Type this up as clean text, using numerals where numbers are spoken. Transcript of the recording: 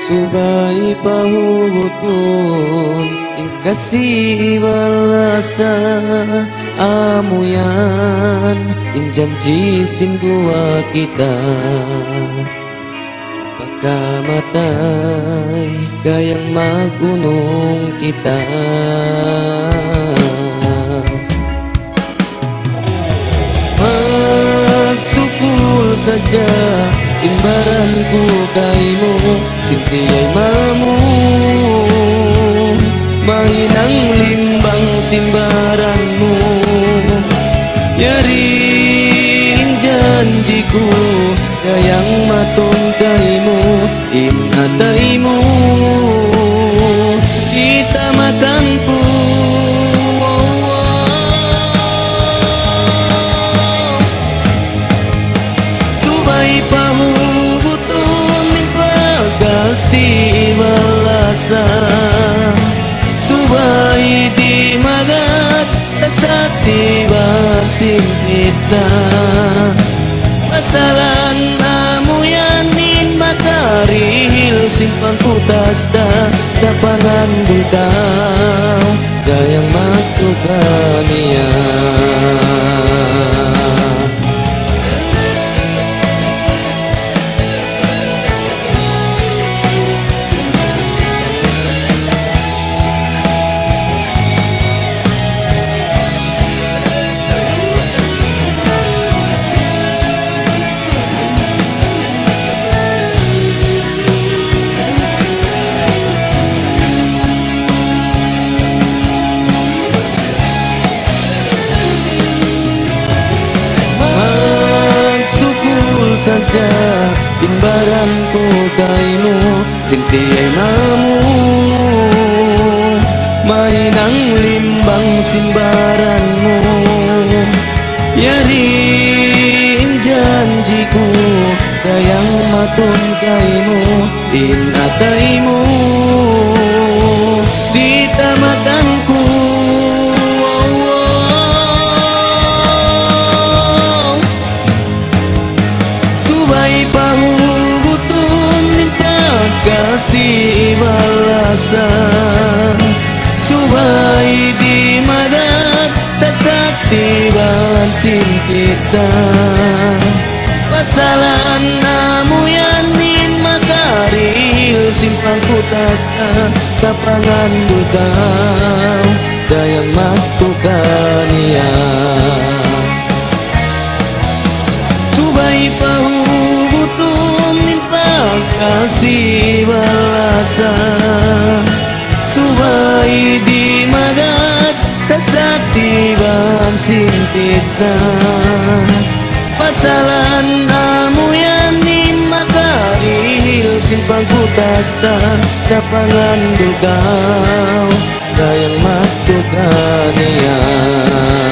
Subai pahubutun ing kasih walasa amuyan ing janji sing dua kita pakamatay gayang magunong kita. Magsukul saja imbaranku kaimu sintiyay mamu mainang limbang simbaranmu yaring janjiku gayang matong kaimu inataimu kita makanku subay pahubutun ning pagkasih walasa subay di magat sa satiban sing fitnah masalan amuyanin makarihil sing pangkutasda sa pangandul kau gayang magtukaniya. Saja imbaranku kaimu sintiyay mamu mainang limbang simbaranmu yaring janjiku gayang matun kaimu inataimu ditamakanku pahubutun ning pagkasih walasa subay di magat sa satiban sing fitnah masalan amuyanin makarihil sing pangkutasda sa pangandul kau gayang magtukaniya. Subay pahubutun ning pagkasih walasa subay di magat sa satiban sing fitnah masalan amuyanin makarihil sing pangkutasda sa pangandul kau gayang magtukaniya.